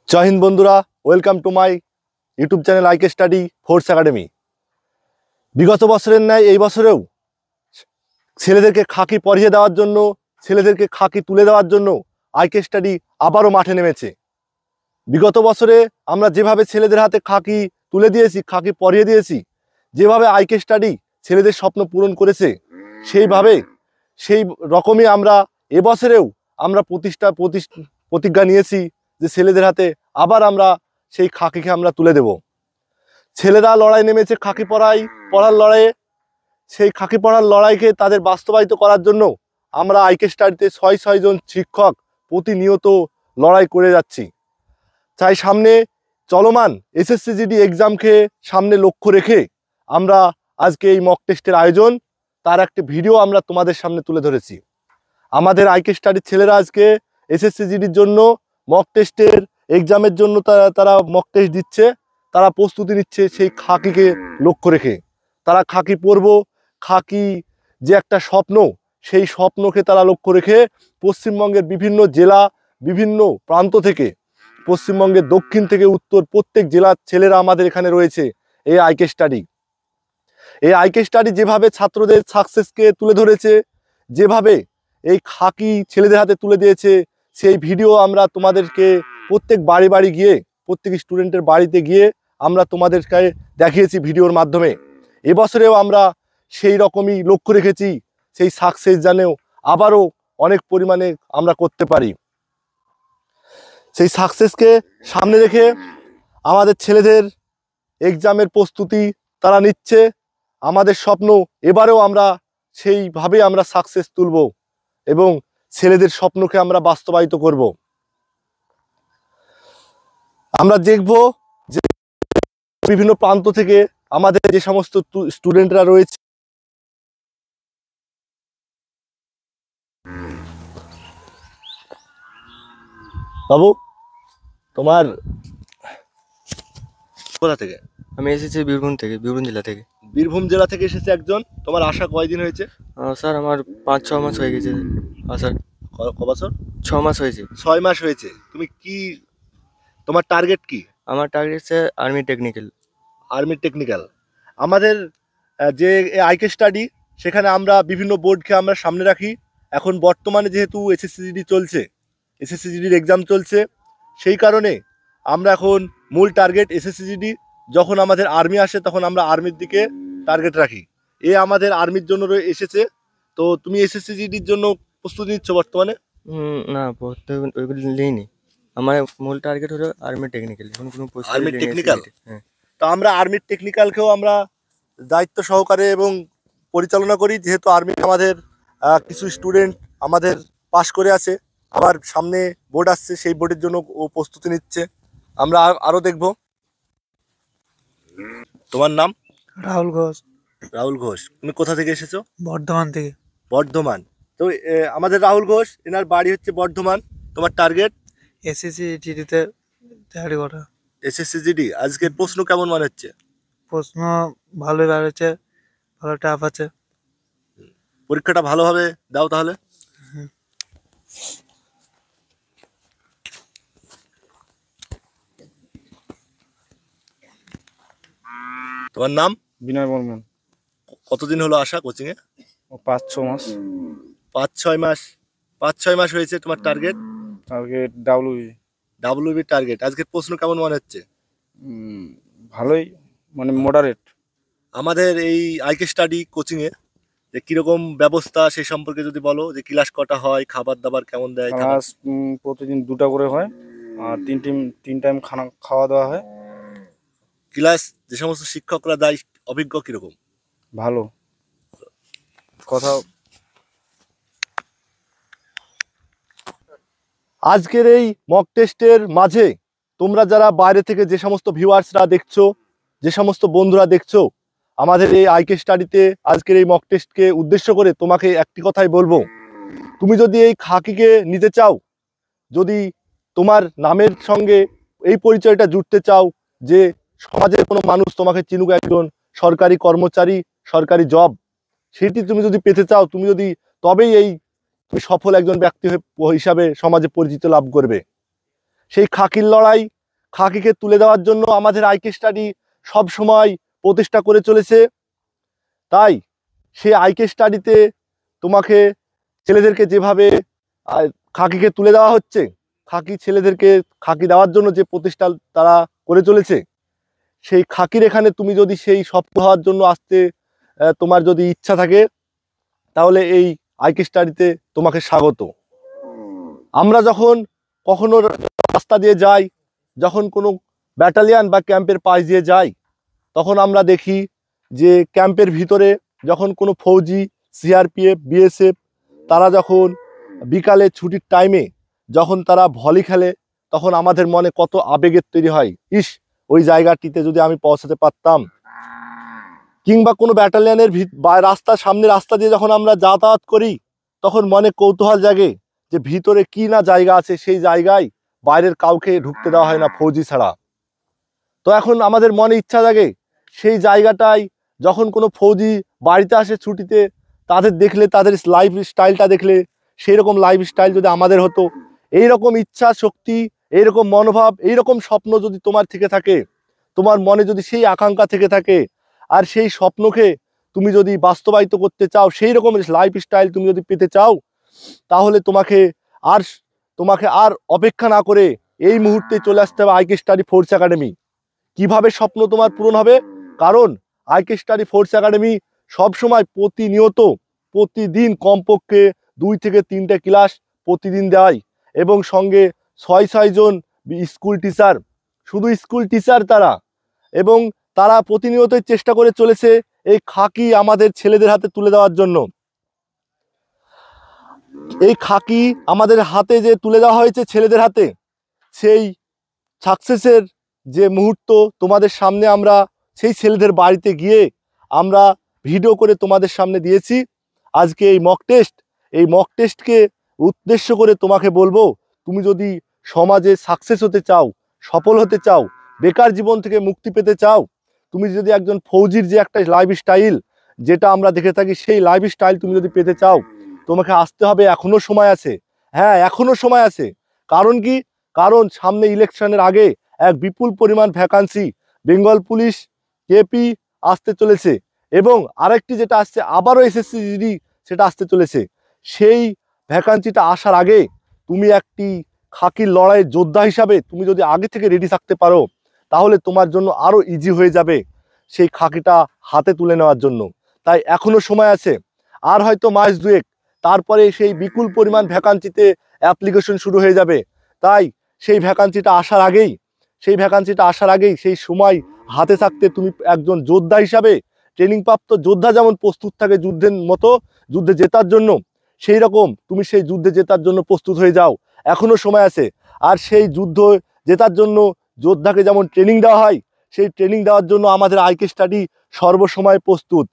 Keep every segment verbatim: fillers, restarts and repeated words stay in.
জয় হিন্দ বন্ধুরা, welcome to my YouTube channel I K study force academy. বিগত বছরের ন্যায় এই বছরেও ছেলেদেরকে খাকি পরিয়ে দেওয়ার জন্য, ছেলেদেরকে খাকি তুলে দেওয়ার জন্য আইকে স্টাডি আবারও মাঠে নেমেছে। বিগত বছরে আমরা যেভাবে ছেলেদের হাতে খাকি তুলে দিয়েছি, খাকি পরিয়ে দিয়েছি, যেভাবে আইকে স্টাডি ছেলেদের স্বপ্ন পূরণ করেছে, সেইভাবে সেই রকমই আমরা এবছরেও আমরা প্রতিষ্ঠা প্রতিজ্ঞা নিয়েছি যে ছেলেদের হাতে আবার আমরা সেই খাকিকে আমরা তুলে দেব। ছেলেরা লড়াই নেমেছে খাকি পড়াই পড়ার লড়াইয়ে। সেই খাকি পড়ার লড়াইকে তাদের বাস্তবায়িত করার জন্য আমরা আইকে স্টাডিতে ছয় ছয় জন শিক্ষক প্রতিনিয়ত লড়াই করে যাচ্ছি। তাই সামনে চলমান এসএসসি জিডি এক্সামকে সামনে লক্ষ্য রেখে আমরা আজকে এই মক টেস্টের আয়োজন, তার একটা ভিডিও আমরা তোমাদের সামনে তুলে ধরেছি। আমাদের আইকে স্টাডির ছেলেরা আজকে এসএসসি জিডির জন্য মক টেস্টের এক্সামের জন্য তারা তারা মক টেস্ট দিচ্ছে, তারা প্রস্তুতি নিচ্ছে সেই খাকিকে লক্ষ্য রেখে। তারা খাকি পরব, খাকি যে একটা স্বপ্ন, সেই স্বপ্নকে তারা লক্ষ্য রেখে পশ্চিমবঙ্গের বিভিন্ন জেলা, বিভিন্ন প্রান্ত থেকে, পশ্চিমবঙ্গের দক্ষিণ থেকে উত্তর প্রত্যেক জেলার ছেলেরা আমাদের এখানে রয়েছে এই আইকে স্টাডি। এই আইকে স্টাডি যেভাবে ছাত্রদের সাকসেসকে তুলে ধরেছে, যেভাবে এই খাকি ছেলেদের হাতে তুলে দিয়েছে, সেই ভিডিও আমরা তোমাদেরকে প্রত্যেক বাড়ি বাড়ি গিয়ে, প্রত্যেক স্টুডেন্টের বাড়িতে গিয়ে আমরা তোমাদেরকে দেখিয়েছি ভিডিওর মাধ্যমে। এবছরেও আমরা সেই রকমই লক্ষ্য রেখেছি, সেই সাকসেস জানেও আবারও অনেক পরিমাণে আমরা করতে পারি। সেই সাকসেসকে সামনে রেখে আমাদের ছেলেদের এক্সামের প্রস্তুতি তারা নিচ্ছে। আমাদের স্বপ্ন এবারেও আমরা সেইভাবে আমরা সাকসেস তুলব এবং ছেলেদের স্বপ্নকে আমরা বাস্তবায়িত করব। আমরা দেখব যে বিভিন্ন প্রান্ত থেকে আমাদের যে সমস্ত স্টুডেন্টরা রয়েছে, বাবু তোমার কোথা থেকে? আমি এসেছি বীরভূম থেকে, বীরভূম জেলা থেকে। বীরভূম জেলা থেকে এসেছে একজন। তোমার আসা কয়দিন হয়েছে? স্যার আমার পাঁচ ছ মাস হয়ে গেছে আসার। ক বছর? ছ মাস হয়েছে। ছয় মাস হয়েছে। তুমি কি, তোমার টার্গেট কি? আমার টার্গেট হচ্ছে আর্মি টেকনিক্যাল। Army technical. আমাদের যে আইকে স্টাডি, সেখানে আমরা বিভিন্ন বোর্ডকে আমরা সামনে রাখি। এখন বর্তমানে যেহেতু এসএসসি জিডি চলছে, এসএসসি জিডির এক্সাম চলছে, সেই কারণে আমরা এখন মূল টার্গেট এসএসসি জিডি। যখন আমাদের আর্মি আসে তখন আমরা আর্মির দিকে টার্গেট রাখি। এ আমাদের আর্মির জন্য এসেছে। তো তুমি এসএসসি জিডির জন্য প্রস্তুতি নিচ্ছ বর্তমানে? না, ওইগুলো নিইনি। আমার মূল টার্গেট হলো আর্মি টেকনিক্যাল। এখন কোনো আর্মি টেকনিক্যাল। হ্যাঁ, তো আমরা আর্মির টেকনিক্যালকেও আমরা দায়িত্ব সহকারে এবং পরিচালনা করি, যেহেতু আর্মি আমাদের কিছু স্টুডেন্ট আমাদের পাশ করে আছে। আবার সামনে বোর্ড আসছে, সেই বোর্ডের জন্য ও প্রস্তুতি নিচ্ছে। আমরা আরও দেখব। তোমার নাম? রাহুল ঘোষ। রাহুল ঘোষ। তুমি কোথা থেকে এসেছো? বর্ধমান থেকে। বর্ধমান। তো আমাদের রাহুল ঘোষ, এনার বাড়ি হচ্ছে বর্ধমান। তোমার টার্গেট? এসএসসি জিডিতে তৈরি করা। SSC GD. আজকের প্রশ্ন কেমন মনে হচ্ছে? প্রশ্ন ভালোই বার হচ্ছে, ভালো টাফ আছে। পরীক্ষাটা ভালোভাবে দাও তাহলে। তোমার নাম? বিনয় বর্মন। কতদিন হলো আসা কোচিংয়ে? পাঁচ ছ মাস। পাঁচ ছয় মাস পাঁচ ছয় মাস হয়েছে। তোমার target? Target WB. WB target. আজকের প্রশ্ন কেমন মনে হচ্ছে? ভালোই, মানে মডারেট। আমাদের এই আইকে স্টাডি কোচিংয়ে যে কীরকম ব্যবস্থা, সেই সম্পর্কে যদি বলো। যে ক্লাস কটা হয়, খাবার দাবার কেমন দেয়? ক্লাস প্রতিদিন দুটা করে হয়, আর তিন টাইম তিন টাইম খানা খাওয়া দাওয়া হয়। ক্লাস যে সমস্ত শিক্ষকরা দেয়, অভিজ্ঞ কীরকম? ভালো। কথা আজকের এই মক টেস্টের মাঝে তোমরা যারা বাইরে থেকে যে সমস্ত ভিউয়ার্সরা দেখছো, যে সমস্ত বন্ধুরা দেখছো আমাদের এই আইকে স্টাডিতে আজকের এই মক টেস্টকে উদ্দেশ্য করে, তোমাকে একটি কথাই বলবো। তুমি যদি এই খাকিকে নিতে চাও, যদি তোমার নামের সঙ্গে এই পরিচয়টা জুড়তে চাও যে সমাজের কোনো মানুষ তোমাকে চিনুক, একজন সরকারি কর্মচারী, সরকারি জব, সেটি তুমি যদি পেতে চাও, তুমি যদি তবেই এই তুমি সফল একজন ব্যক্তি হিসাবে সমাজে পরিচিত লাভ করবে। সেই খাকির লড়াই, খাকিকে তুলে দেওয়ার জন্য আমাদের আইকে স্টাডি সব সময় প্রচেষ্টা করে চলেছে। তাই সেই আইকে স্টাডিতে তোমাকে ছেলেদেরকে যেভাবে খাকিকে তুলে দেওয়া হচ্ছে, খাকি ছেলেদেরকে খাকি দেওয়ার জন্য যে প্রচেষ্টা তারা করে চলেছে, সেই খাকির এখানে তুমি যদি সেই স্বপ্ন হওয়ার জন্য আসতে তোমার যদি ইচ্ছা থাকে, তাহলে এই আইকে স্টাডিতে তোমাকে স্বাগত। আমরা যখন কখনো রাস্তা দিয়ে যাই, যখন কোনো ব্যাটালিয়ান বা ক্যাম্পের পাশ দিয়ে যাই, তখন আমরা দেখি যে ক্যাম্পের ভিতরে যখন কোনো ফৌজি, সিআরপিএফ, বিএসএফ তারা যখন বিকালে ছুটির টাইমে যখন তারা ভলি খেলে, তখন আমাদের মনে কত আবেগের তৈরি হয়, ইস ওই জায়গাটিতে যদি আমি পৌঁছাতে পারতাম। কিংবা কোনো ব্যাটালিয়ানের রাস্তা সামনে রাস্তা দিয়ে যখন আমরা যাতায়াত করি, তখন মনে কৌতূহল জাগে যে ভিতরে কি না জায়গা আছে, সেই জায়গায় বাইরের কাউকে ঢুকতে দেওয়া হয় না ফৌজি ছাড়া। তো এখন আমাদের মনে ইচ্ছা জাগে সেই জায়গাটায় যখন কোনো ফৌজি বাড়িতে আসে ছুটিতে, তাদের দেখলে, তাদের লাইফ স্টাইলটা দেখলে, সেই রকম লাইফ স্টাইল যদি আমাদের হতো, এইরকম ইচ্ছা শক্তি, এইরকম মনোভাব, এইরকম স্বপ্ন যদি তোমার থেকে থাকে, তোমার মনে যদি সেই আকাঙ্ক্ষা থেকে থাকে, আর সেই স্বপ্নকে তুমি যদি বাস্তবায়িত করতে চাও, সেই রকম লাইফ স্টাইল তুমি যদি পেতে চাও, তাহলে তোমাকে আর তোমাকে আর অপেক্ষা না করে এই মুহূর্তে চলে আসতে হবে আইকে স্টাডি ফোর্স একাডেমি। কিভাবে স্বপ্ন তোমার পূরণ হবে? কারণ আইকে স্টাডি ফোর্স একাডেমি সবসময় প্রতিনিয়ত প্রতিদিন কমপক্ষে দুই থেকে তিনটে ক্লাস প্রতিদিন দেয়, এবং সঙ্গে ছয় ছয় জন স্কুল টিচার, শুধু স্কুল টিচার তারা, এবং তারা প্রতিনিয়তই চেষ্টা করে চলেছে এই খাকি আমাদের ছেলেদের হাতে তুলে দেওয়ার জন্য। এই খাকি আমাদের হাতে যে তুলে দেওয়া হয়েছে ছেলেদের হাতে, সেই সাকসেসের যে মুহূর্ত তোমাদের সামনে আমরা সেই ছেলেদের বাড়িতে গিয়ে আমরা ভিডিও করে তোমাদের সামনে দিয়েছি। আজকে এই মক টেস্ট, এই মক টেস্টকে উদ্দেশ্য করে তোমাকে বলবো, তুমি যদি সমাজে সাকসেস হতে চাও, সফল হতে চাও, বেকার জীবন থেকে মুক্তি পেতে চাও, তুমি যদি একজন ফৌজির যে একটা লাইফ স্টাইল যেটা আমরা দেখে থাকি, সেই লাইফ স্টাইল তুমি যদি পেতে চাও, তোমাকে আসতে হবে। এখনো সময় আছে, হ্যাঁ এখনো সময় আছে। কারণ কি? কারণ সামনে ইলেকশনের আগে এক বিপুল পরিমাণ ভ্যাকান্সি বেঙ্গল পুলিশ, কেপি আসতে চলেছে, এবং আরেকটি যেটা আসছে আবারও এসএসসি জিডি সেটা আসতে চলেছে। সেই ভ্যাকান্সিটা আসার আগে তুমি একটি খাকির লড়াইয়ের যোদ্ধা হিসাবে তুমি যদি আগে থেকে রেডি থাকতে পারো, তাহলে তোমার জন্য আরও ইজি হয়ে যাবে সেই খাকিটা হাতে তুলে নেওয়ার জন্য। তাই এখনো সময় আছে, আর হয়তো মাস দুয়েক, তারপরে সেই বিপুল পরিমাণ ভ্যাকান্সিতে অ্যাপ্লিকেশন শুরু হয়ে যাবে। তাই সেই ভ্যাকান্সিটা আসার আগেই সেই ভ্যাকান্সিটা আসার আগেই সেই সময় হাতে থাকতে তুমি একজন যোদ্ধা হিসাবে, ট্রেনিংপ্রাপ্ত যোদ্ধা যেমন প্রস্তুত থাকে যুদ্ধের মতো যুদ্ধে জেতার জন্য, সেই রকম তুমি সেই যুদ্ধে জেতার জন্য প্রস্তুত হয়ে যাও। এখনো সময় আছে। আর সেই যুদ্ধ জেতার জন্য যোদ্ধাকে যেমন ট্রেনিং দেওয়া হয়, সেই ট্রেনিং দেওয়ার জন্য আমাদের আইকে স্টাডি সর্বসময় প্রস্তুত।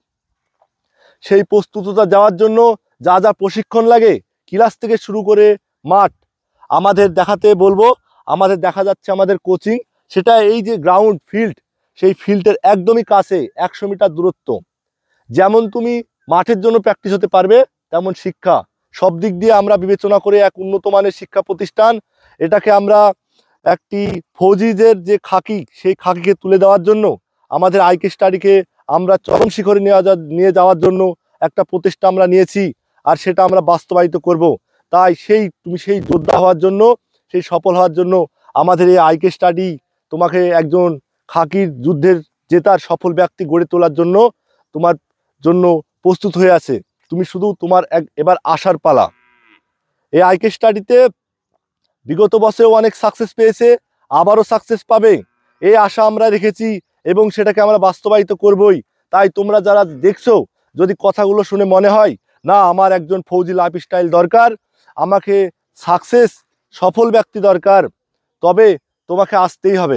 সেই প্রস্তুততা যাওয়ার জন্য যা যা প্রশিক্ষণ লাগে, ক্লাস থেকে শুরু করে মাঠ, আমাদের দেখাতে বলবো। আমাদের দেখা যাচ্ছে আমাদের কোচিং, সেটা এই যে গ্রাউন্ড ফিল্ড, সেই ফিল্ডের একদমই কাছে, একশো মিটার দূরত্ব। যেমন তুমি মাঠের জন্য প্র্যাকটিস হতে পারবে, তেমন শিক্ষা সব দিক দিয়ে আমরা বিবেচনা করে এক উন্নত মানের শিক্ষা প্রতিষ্ঠান, এটাকে আমরা একটি ফৌজিদের যে খাকি, সেই খাকিকে তুলে দেওয়ার জন্য আমাদের আইকে স্টাডিকে আমরা চরম শিখরে নিয়ে যা নিয়ে যাওয়ার জন্য একটা প্রচেষ্টা আমরা নিয়েছি, আর সেটা আমরা বাস্তবায়িত করব। তাই সেই তুমি সেই যোদ্ধা হওয়ার জন্য, সেই সফল হওয়ার জন্য আমাদের এই আইকে স্টাডি তোমাকে একজন খাকির যুদ্ধের জেতার সফল ব্যক্তি গড়ে তোলার জন্য তোমার জন্য প্রস্তুত হয়ে আছে। তুমি শুধু তোমার এক এবার আসার পালা। এই আইকে স্টাডিতে বিগত বছরেও অনেক সাকসেস পেয়েছে, আবারও সাকসেস পাবে, এই আশা আমরা রেখেছি, এবং সেটাকে আমরা বাস্তবায়িত করবই। তাই তোমরা যারা দেখছো, যদি কথাগুলো শুনে মনে হয় না আমার একজন ফৌজি লাইফ স্টাইল দরকার, আমাকে সাকসেস সফল ব্যক্তি দরকার, তবে তোমাকে আসতেই হবে।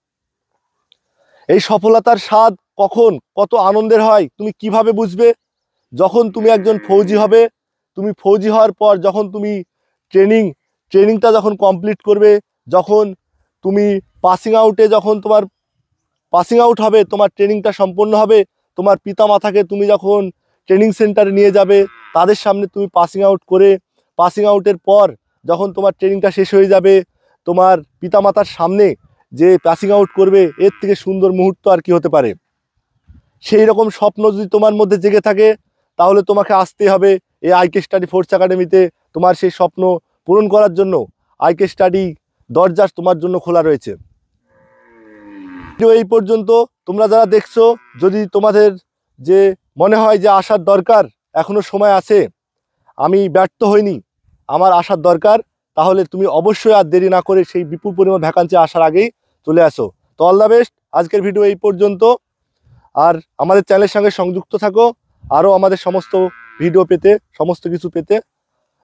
এই সফলতার স্বাদ কখন, কত আনন্দের হয় তুমি কিভাবে বুঝবে? যখন তুমি একজন ফৌজি হবে, তুমি ফৌজি হওয়ার পর যখন তুমি ট্রেনিং ট্রেনিংটা যখন কমপ্লিট করবে, যখন তুমি পাসিং আউটে যখন তোমার পাসিং আউট হবে, তোমার ট্রেনিংটা সম্পন্ন হবে, তোমার পিতামাতাকে তুমি যখন ট্রেনিং সেন্টারে নিয়ে যাবে, তাদের সামনে তুমি পাসিং আউট করে, পাসিং আউটের পর যখন তোমার ট্রেনিংটা শেষ হয়ে যাবে, তোমার পিতামাতার সামনে যে পাসিং আউট করবে, এর থেকে সুন্দর মুহূর্ত আর কি হতে পারে। সেই রকম স্বপ্ন যদি তোমার মধ্যে জেগে থাকে তাহলে তোমাকে আসতে হবে এই আইকে স্টাডি ফোর্স একাডেমিতে। তোমার সেই স্বপ্ন পূরণ করার জন্য আইকে স্টাডি দরজা তোমার জন্য খোলা রয়েছে। এই পর্যন্ত তোমরা যারা দেখছো, যদি তোমাদের যে মনে হয় যে আসার দরকার, এখনো সময় আছে, আমি ব্যর্থ হইনি, আমার আসার দরকার, তাহলে তুমি অবশ্যই আর দেরি না করে সেই বিপুল পরিমাণ ভ্যাকান্সি আসার আগেই চলে আসো। তো অল দ্য বেস্ট। আজকের ভিডিও এই পর্যন্ত। আর আমাদের চ্যানেলের সঙ্গে সংযুক্ত থাকো, আরও আমাদের সমস্ত ভিডিও পেতে, সমস্ত কিছু পেতে।